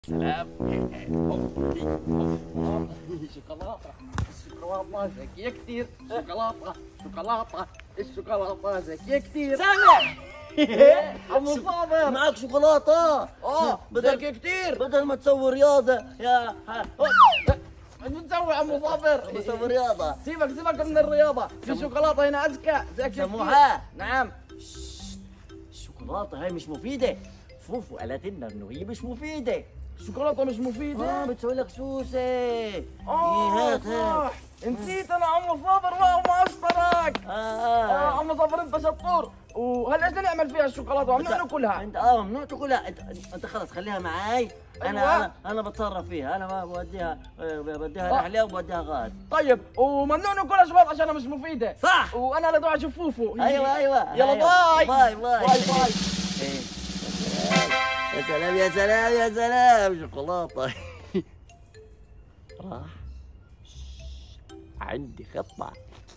سلام. شوكولاتة الشوكولاتة ذكية كتير. شوكولاتة الشوكولاتة ذكية كتير. سامح عمو صابر معك شوكولاتة؟ ذكي كتير. بدل ما تسوي رياضة يا شو تسوي عمو صابر؟ بسوي رياضة. سيبك من الرياضة، في شوكولاتة هنا أذكى ذكية سموحة. نعم. الشوكولاتة هاي مش مفيدة. فوفو قالت لنا انه هي مش مفيدة. الشوكولاتة مش مفيدة؟ بتسوي لك سوسة. هات صح. نسيت أنا عمو صابر ما اشترك. عمو صابر أنت شطور. وهلا ايش بدنا نعمل فيها الشوكولاتة؟ ممنوع ناكلها. انت ممنوع تاكلها. انت خلص خليها معي. انا بتصرف فيها. انا بديها رحلة وبوديها غاد. طيب وممنوع ناكلها شباب عشانها مش مفيدة. صح. وانا بدي اشوف فوفو. ايوه يلا باي باي باي. يا سلام يا سلام يا سلام شوكولاتة. راح عندي خطة.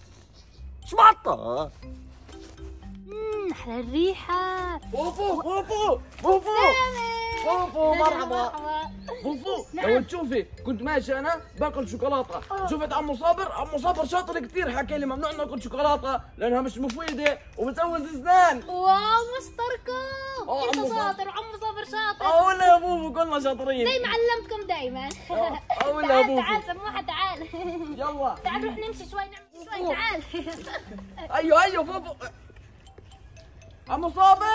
شمطة. أحلى الريحة. فوفو مرحبا. فوفو لو تشوفي كنت ماشي انا باكل شوكولاته، شفت عمو صابر شاطر كثير، حكى لي ممنوع ناكل شوكولاته لانها مش مفيده وبتزود اسنان. واو مشتركوا. انت شاطر وعمو صابر شاطر. ولا يا فوفو كلنا شاطرين زي ما علمتكم دايما. ولا يا فوفو. تعال سموحة تعال. يلا تعال نروح نمشي شوي نعمل شوي تعال. ايوه فوفو. عمو صابر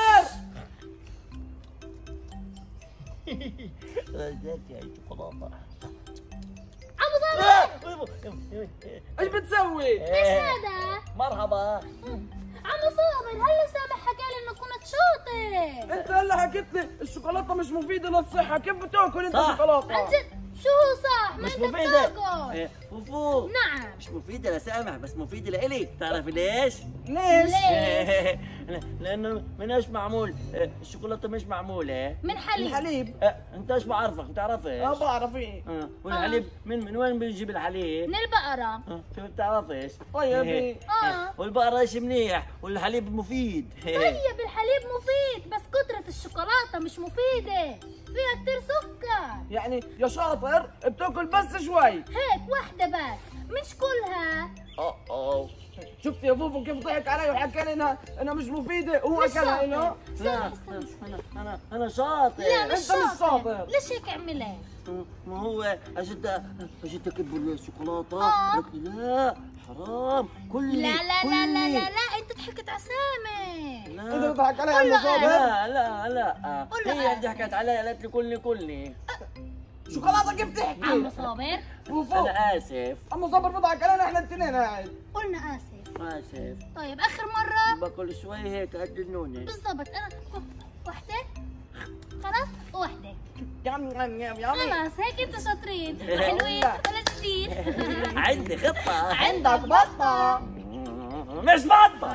شوكولاتة. عمو صابر ايش بتسوي؟ ايش هذا؟ مرحبا. عمو صابر هلا سامح حكى لي انه كنت شاطر. انت هلا حكيت لي الشوكولاته مش مفيده للصحه، كيف بتاكل انت شوكولاته؟ عن جد شو هو صح؟ ما مش انت مفيدة. بتاكل. فوفو. نعم. مش مفيدة لسامح بس مفيدة لإلي. بتعرفي ليش؟ ليش؟ لأنه من ايش معمول؟ الشوكولاتة مش معمولة من حليب. الحليب. انت ايش بعرفك؟ بتعرفش؟ بعرف ايه. والحليب من وين بنجيب الحليب؟ من البقرة. شو بتعرفش؟ طيب والبقرة ايش منيح والحليب مفيد. طيب الحليب مفيد بس كترة الشوكولاتة مش مفيدة، فيها كتير سكر. يعني يا شاطر بتاكل بس شوي. هيك واحدة بس مش كلها. شفت يا فوفو كيف ضحك علي وحكى لي انها مش مفيده وهو اكلها هنا. لا انا شاطر. لا انت مش شاطر. ليش هيك عملت؟ ما هو اجيت اكب الشوكولاته. لا حرام كلي. لا انت ضحكت على سامح. انت بتضحك علي يا صابر. لا هي اللي ضحكت علي قالت لي كلني. شوكولاته كيف تحكي؟ عمو صابر فوفو انا اسف. عمو صابر بضحك علينا احنا الاثنين قاعد. قلنا اسف. طيب اخر مرة باكل شوي هيك قد النونة. بالضبط. انا وحدة خلاص وحدة. يم خلاص هيك انتوا شاطرين حلوين ولا جديد. عندي خطة. عندك بطه. مش بطة.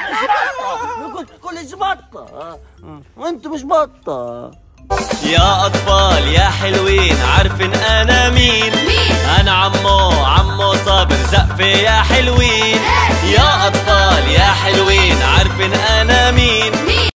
كل بطة وانتم مش بطة. يا أطفال يا حلوين عارفين أنا مين؟ أنا عمو صابر زقفة يا حلوين. يا أطفال يا حلوين عارفين أنا